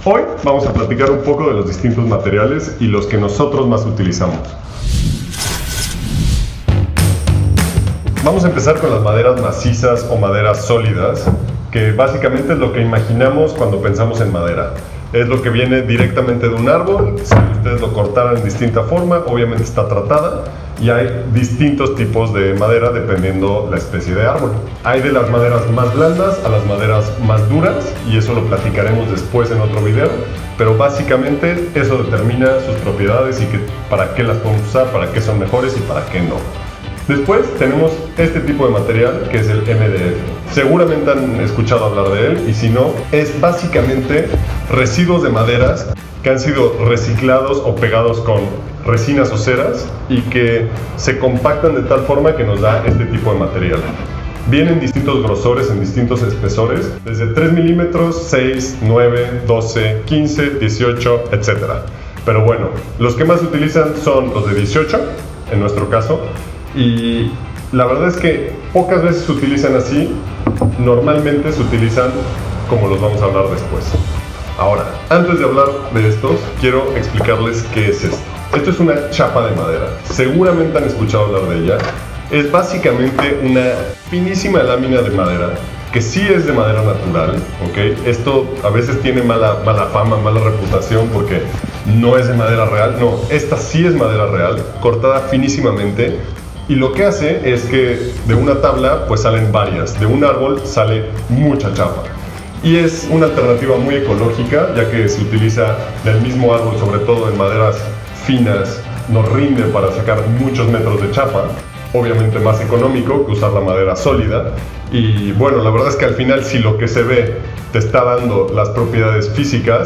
Hoy vamos a platicar un poco de los distintos materiales y los que nosotros más utilizamos. Vamos a empezar con las maderas macizas o maderas sólidas, que básicamente es lo que imaginamos cuando pensamos en madera. Es lo que viene directamente de un árbol. Si ustedes lo cortaran en distinta forma, obviamente está tratada, y hay distintos tipos de madera dependiendo la especie de árbol. Hay de las maderas más blandas a las maderas más duras, y eso lo platicaremos después en otro video, pero básicamente eso determina sus propiedades y para qué las podemos usar, para qué son mejores y para qué no. Después tenemos este tipo de material, que es el MDF. Seguramente han escuchado hablar de él, y si no, es básicamente residuos de maderas que han sido reciclados o pegados con resinas o ceras y que se compactan de tal forma que nos da este tipo de material. Vienen distintos grosores en distintos espesores, desde 3 milímetros, 6, 9, 12, 15, 18, etc. Pero bueno, los que más se utilizan son los de 18, en nuestro caso, y la verdad es que pocas veces se utilizan así. Normalmente se utilizan como los vamos a hablar después. Ahora, antes de hablar de estos, quiero explicarles qué es esto. Esto es una chapa de madera. Seguramente han escuchado hablar de ella. Es básicamente una finísima lámina de madera, que sí es de madera natural, ¿ok? Esto a veces tiene mala fama, mala reputación porque no es de madera real. No, esta sí es madera real, cortada finísimamente. Y lo que hace es que de una tabla pues salen varias, de un árbol sale mucha chapa. Y es una alternativa muy ecológica, ya que se utiliza del mismo árbol, sobre todo en maderas finas, nos rinde para sacar muchos metros de chapa. Obviamente más económico que usar la madera sólida. Y bueno, la verdad es que al final, si lo que se ve te está dando las propiedades físicas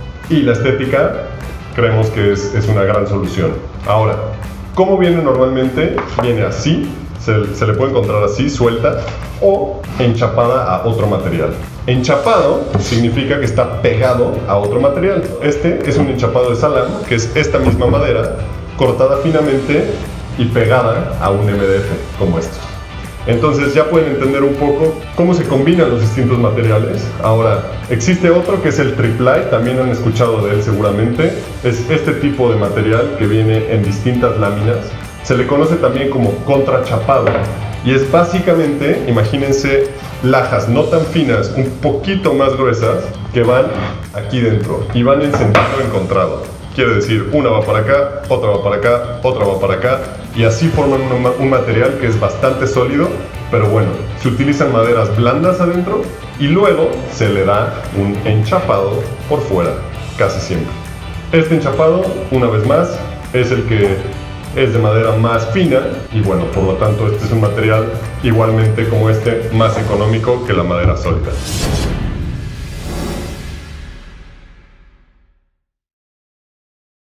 y la estética, creemos que es una gran solución. Ahora, ¿cómo viene normalmente? Viene así, se le puede encontrar así, suelta, o enchapada a otro material. Enchapado significa que está pegado a otro material. Este es un enchapado de salam, que es esta misma madera, cortada finamente y pegada a un MDF, como esto. Entonces ya pueden entender un poco cómo se combinan los distintos materiales. Ahora, existe otro que es el triple, también han escuchado de él seguramente. Es este tipo de material que viene en distintas láminas. Se le conoce también como contrachapado, y es básicamente, imagínense, lajas no tan finas, un poquito más gruesas, que van aquí dentro y van en sentido encontrado. Quiere decir, una va para acá, otra va para acá, otra va para acá, y así forman un material que es bastante sólido. Pero bueno, se utilizan maderas blandas adentro y luego se le da un enchapado por fuera, casi siempre. Este enchapado, una vez más, es el que es de madera más fina, y bueno, por lo tanto este es un material igualmente como este, más económico que la madera sólida.